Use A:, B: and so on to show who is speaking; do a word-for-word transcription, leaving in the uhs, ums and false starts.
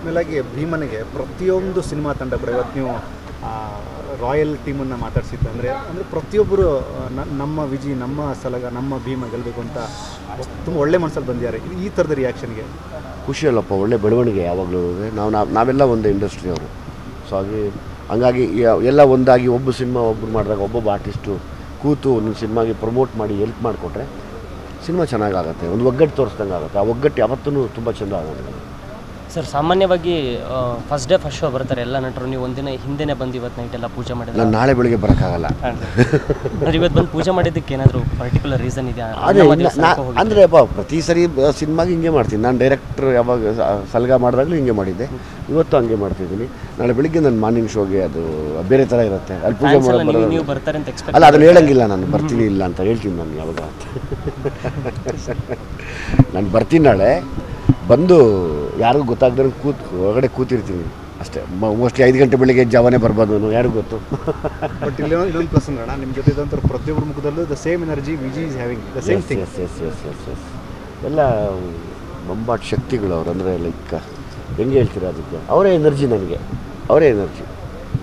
A: ಮೇಲಾಗಿ ಭೀಮನಿಗೆ ಪ್ರತಿಯೊಂದು ಸಿನಿಮಾ ತಂಡ ಕೂಡ ಇವತ್ತು ನೀವು ರಾಯಲ್ ಟೀಮನ್ನು ಮಾತಾಡ್ಸಿದ್ದು ಅಂದರೆ ಅಂದರೆ ಪ್ರತಿಯೊಬ್ಬರು ನಮ್ಮ ವಿಜಿ ನಮ್ಮ ಸಲಗ ನಮ್ಮ ಭೀಮ ಗೆಲ್ಲಬೇಕು ಅಂತ ತುಂಬ ಒಳ್ಳೆ ಮನಸ್ಸಲ್ಲಿ ಬಂದಿದ್ದಾರೆ. ಈ ಥರದ ರಿಯಾಕ್ಷನ್ಗೆ
B: ಖುಷಿ ಅಲ್ಲಪ್ಪ, ಒಳ್ಳೆ ಬೆಳವಣಿಗೆ ಯಾವಾಗಲೂ. ನಾವು ನಾವೆಲ್ಲ ಒಂದು ಇಂಡಸ್ಟ್ರಿಯವರು, ಸೊ ಹಾಗೆ ಹಂಗಾಗಿ ಎಲ್ಲ ಒಂದಾಗಿ ಒಬ್ಬ ಸಿನಿಮಾ ಒಬ್ಬರು ಮಾಡಿದಾಗ ಒಬ್ಬೊಬ್ಬ ಆರ್ಟಿಸ್ಟು ಕೂತು ಒಂದು ಸಿನಿಮಾಗೆ ಪ್ರಮೋಟ್ ಮಾಡಿ ಹೆಲ್ಪ್ ಮಾಡಿಕೊಟ್ರೆ ಸಿನಿಮಾ ಚೆನ್ನಾಗಾಗುತ್ತೆ, ಒಂದು ಒಗ್ಗಟ್ಟು ತೋರಿಸ್ದಂಗೆ ಆಗುತ್ತೆ. ಆ ಒಗ್ಗಟ್ಟು ಯಾವತ್ತೂ ತುಂಬ ಚೆಂದ ಆಗುತ್ತೆ
C: ಸರ್. ಸಾಮಾನ್ಯವಾಗಿ ಫಸ್ಟ್ ಡೇ ಫಸ್ಟ್ ಶೋ ಬರ್ತಾರೆ ಎಲ್ಲ ನಟರು, ನೀವು ಒಂದಿನ ಹಿಂದೆನೇ ಬಂದು ಇವತ್ತು ನೈಟ್ ಎಲ್ಲ ಪೂಜೆ ಮಾಡಿದ್ರೆ
B: ನಾನು ನಾಳೆ ಬೆಳಿಗ್ಗೆ ಬರೋಕ್ಕಾಗಲ್ಲ.
C: ಇವತ್ತು ಬಂದು ಪೂಜೆ ಮಾಡಿದ್ದಕ್ಕೆ ಏನಾದರೂ ಪರ್ಟಿಕ್ಯುಲರ್ ರೀಸನ್ ಇದೆಯಾ?
B: ಅದೇ ಅಂದರೆ ಅಪ್ಪ ಪ್ರತಿ ಸರಿ ಸಿನಿಮಾಗೆ ಹಿಂಗೆ ಮಾಡ್ತೀನಿ ನಾನು. ಡೈರೆಕ್ಟ್ರ್ ಯಾವಾಗ ಸಲ್ಗ ಮಾಡಿದಾಗಲೂ ಹಿಂಗೆ ಮಾಡಿದ್ದೆ, ಇವತ್ತು ಹಂಗೆ ಮಾಡ್ತಿದ್ದೀನಿ. ನಾಳೆ ಬೆಳಿಗ್ಗೆ ನನ್ನ ಮಾರ್ನಿಂಗ್ ಶೋಗೆ ಅದು ಬೇರೆ ಥರ ಇರುತ್ತೆ, ಅಲ್ಲಿ ಪೂಜೆ ಮಾಡೋದು
C: ನೀವು ಬರ್ತಾರೆ ಅಂತ ಎಕ್ಸ್ಪೆಕ್ಟ್
B: ಅಲ್ಲ, ಅದನ್ನು ಹೇಳಂಗಿಲ್ಲ ನಾನು ಬರ್ತೀನಿ ಇಲ್ಲ ಅಂತ ಹೇಳ್ತೀನಿ ನಾನು ಯಾವಾಗ. ನಾನು ಬರ್ತೀನಿ ನಾಳೆ, ಬಂದು ಯಾರಿಗೂ ಗೊತ್ತಾಗ್ದಂಗೆ ಕೂತ್ ಹೊರಗಡೆ ಕೂತಿರ್ತೀನಿ ಅಷ್ಟೇ. ಮೋಸ್ಟ್ಲಿ ಐದು ಗಂಟೆ ಬೆಳಿಗ್ಗೆ ಜಾವನೇ ಬರ್ಬೋದು, ಯಾರಿಗೂ ಗೊತ್ತು.
A: ಬಟ್ ಇಲ್ಲಿ ಇನ್ನೊಂದು ಪ್ರಸಂಗ ಅಣ್ಣ, ನಿಮ್ಮ ಜೊತೆ ಇದ್ದಂಥ ಪ್ರತಿಯೊಬ್ಬರ ಮುಖದಲ್ಲೂ the same energy Viji is having the same thing.
B: Yes yes yes yes yes ಎಲ್ಲ ಬೊಂಬಾಟ್ ಶಕ್ತಿಗಳು ಅವ್ರು. ಅಂದರೆ ಲೈಕ್ ಹೆಂಗೆ ಹೇಳ್ತೀರಾ ಅದಕ್ಕೆ, ಅವರೇ ಎನರ್ಜಿ, ನನಗೆ ಅವರೇ ಎನರ್ಜಿ.